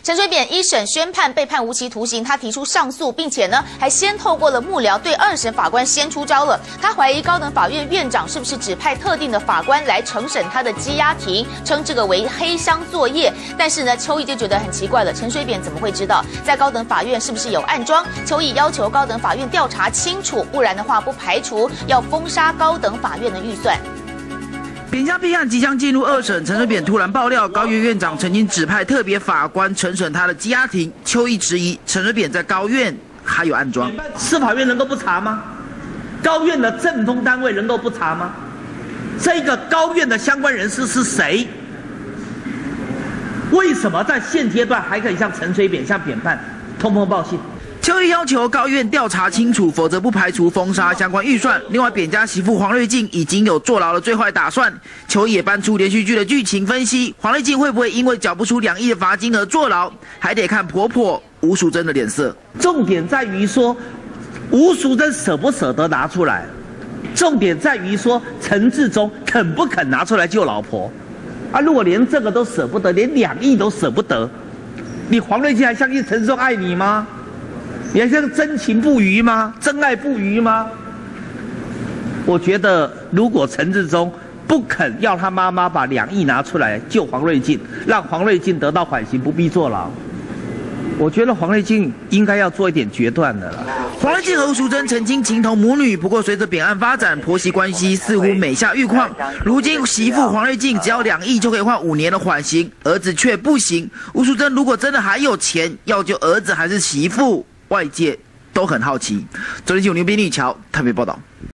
陈水扁一审宣判被判无期徒刑，他提出上诉，并且呢还先透过了幕僚对二审法官先出招了。他怀疑高等法院院长是不是指派特定的法官来承审他的羁押庭，称这个为黑箱作业。但是呢，邱毅就觉得很奇怪了，陈水扁怎么会知道在高等法院是不是有暗桩？邱毅要求高等法院调查清楚，不然的话不排除要封杀高等法院的预算。 扁家弊案即将进入二审，陈水扁突然爆料，高院院长曾经指派特别法官承审他的羁押庭。邱毅质疑陈水扁在高院还有暗桩， 司法院能够不查吗？高院的政风单位能够不查吗？这个高院的相关人士是谁？为什么在现阶段还可以向陈水扁、向扁判通风报信？ 邱毅要求高院调查清楚，否则不排除封杀相关预算。另外，扁家媳妇黄瑞静已经有坐牢的最坏打算。邱毅也搬出连续剧的剧情分析，黄瑞静会不会因为缴不出2亿的罚金而坐牢，还得看婆婆吴淑珍的脸色。 重点在于说，吴淑珍舍不舍得拿出来，重点在于说陈致中肯不肯拿出来救老婆。啊，如果连这个都舍不得，连2亿都舍不得，你黄瑞静还相信陈致中爱你吗？你还像真情不渝吗？真爱不渝吗？我觉得，如果陈致中不肯要他妈妈把2亿拿出来救黄瑞静，让黄瑞静得到缓刑，不必坐牢，我觉得黄瑞静应该要做一点决断的了。 黄瑞静和吴淑珍曾经情同母女，不过随着扁案发展，婆媳关系似乎每下愈况。如今媳妇黄瑞静只要2亿就可以换5年的缓刑，儿子却不行。吴淑珍如果真的还有钱，要救儿子还是媳妇？外界都很好奇。昨天有牛逼立桥特别报道。